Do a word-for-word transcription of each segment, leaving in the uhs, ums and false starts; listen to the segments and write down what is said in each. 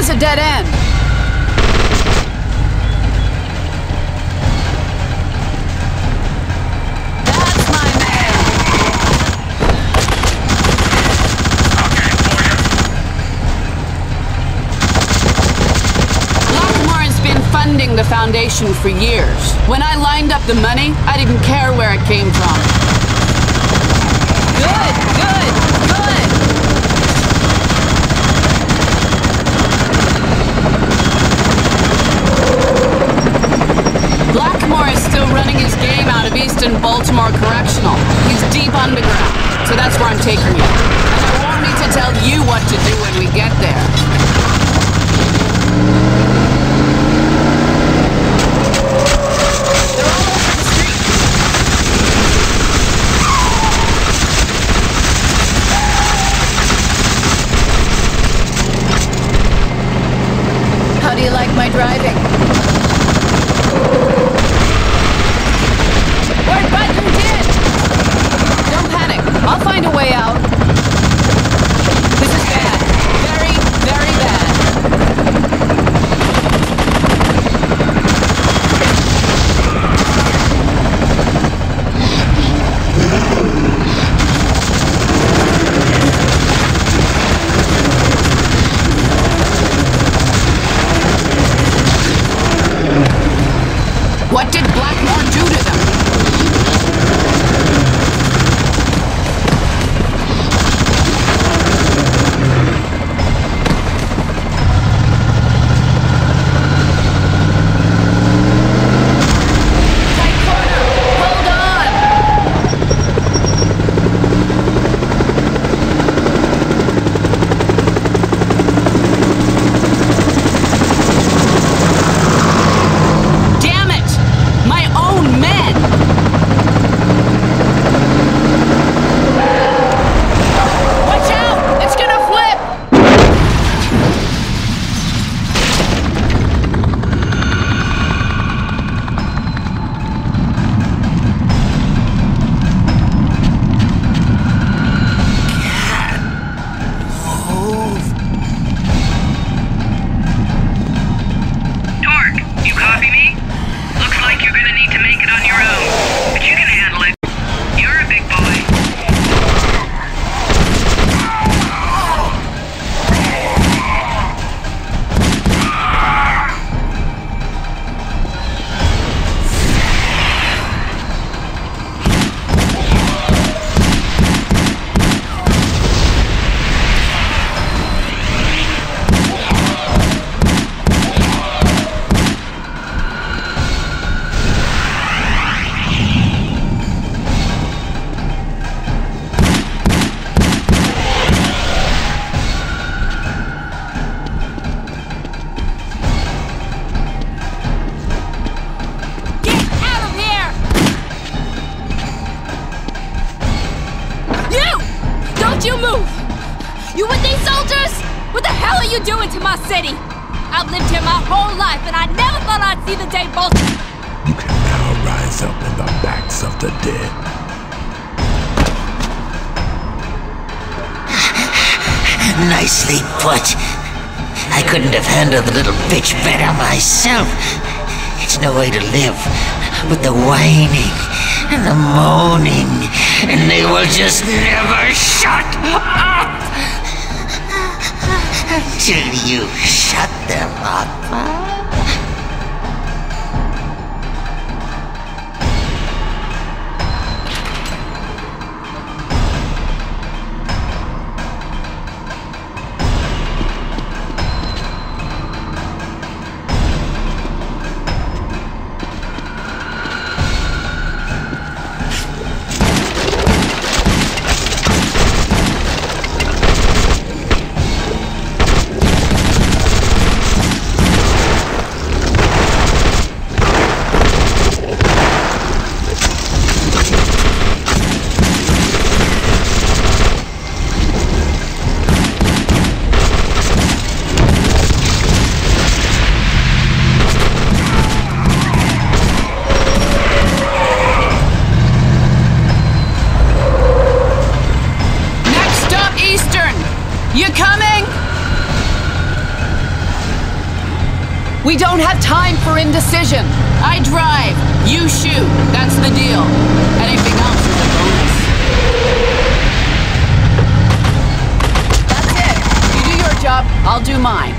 a dead end. That's my man. Okay, for you. Lockmore has been funding the Foundation for years. When I lined up the money, I didn't care where it came from. Good, good, good! Blackmore is still running his game out of Easton Baltimore Correctional. He's deep underground, so that's where I'm taking you. And I won't need to tell you what to do when we get there. They're all over the street. How do you like my driving? We're buttoned in! Don't panic. I'll find a way out. This is bad. Very, very bad. What did Blackmore do to them? Tight corner! Hold on! Damn it! My own men! Watch out! It's gonna flip! Torque, you copy me? Looks like you're gonna need to make it on your own, but you can handle it. You're a big boy. Get out of here! You! Don't you move! You with these soldiers? What the hell are you doing to my city? I've lived here my whole life and I never thought I'd see the day both. You can now rise up in the backs of the dead. Nicely put. I couldn't have handled the little bitch better myself. It's no way to live with the whining and the moaning, and they will just never shut up until you shut them up. We don't have time for indecision. I drive, you shoot. That's the deal. Anything else is a bonus. That's it. You do your job, I'll do mine.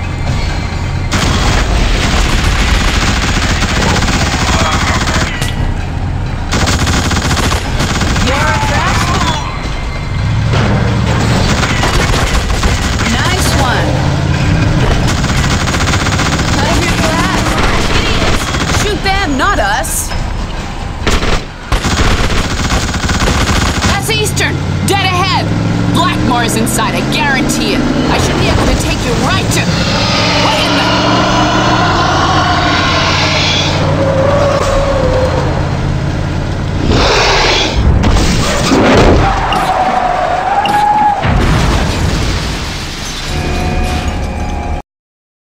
You're a fast one. Nice one. None of your glass. Idiots. Shoot them, not us. That's Eastern. Dead ahead. Blackmore's inside, I guarantee it. I should be able to take you right to... What in the...